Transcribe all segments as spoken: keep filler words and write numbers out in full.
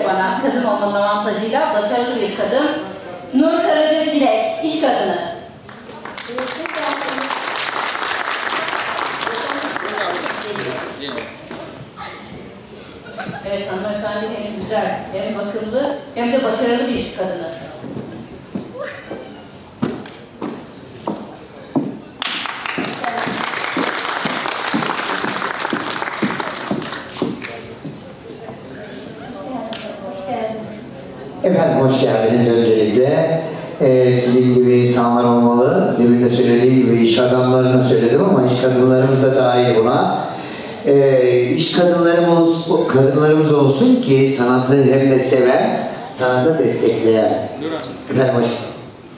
bana kadın olmanın avantajıyla başarılı bir kadın. Nur Karaca Çilek, iş kadını. Evet, hanımefendi hem güzel, hem bakımlı, hem de başarılı bir iş kadını. Efendim hoş geldiniz öncelikle. Ee, sizin gibi insanlar olmalı. Demin de söylediğim gibi iş adamlarını söyledim ama iş kadınlarımız da dahil buna. Ee, iş kadınlarımız, kadınlarımız olsun ki sanatı hem de seven, sanatı destekleyen. Efendim hoş geldiniz.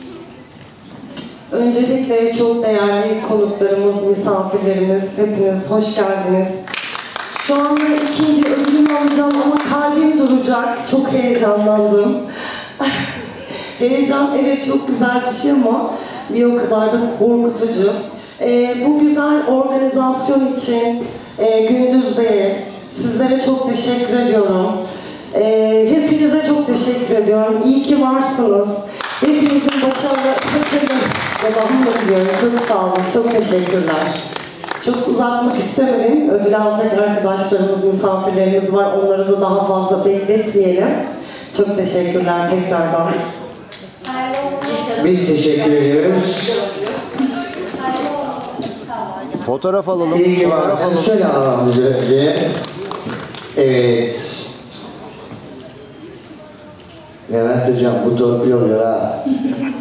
Öncelikle çok değerli konuklarımız, misafirlerimiz, hepiniz hoş geldiniz. Şu anda ikinci ödülümü alacağım ama kalbim duracak. Çok heyecanlandım. Heyecan evet çok güzel bir şey ama bir o kadar da korkutucu. Ee, bu güzel organizasyon için e, Gündüz Bey'e, sizlere çok teşekkür ediyorum. Ee, hepinize çok teşekkür ediyorum. İyi ki varsınız. Hepinizin başarılı, başarılı devamını diliyorum. Çok sağ olun, çok teşekkürler. Çok uzatmak istemedim. Ödül alacak arkadaşlarımız, misafirlerimiz var. Onları da daha fazla bekletmeyelim. Çok teşekkürler tekrardan. Biz teşekkür ediyoruz. Fotoğraf alalım. İyi ki varsınız. Şöyle alalım biz önce. Evet. Levent Hocam bu torpil oluyor ha.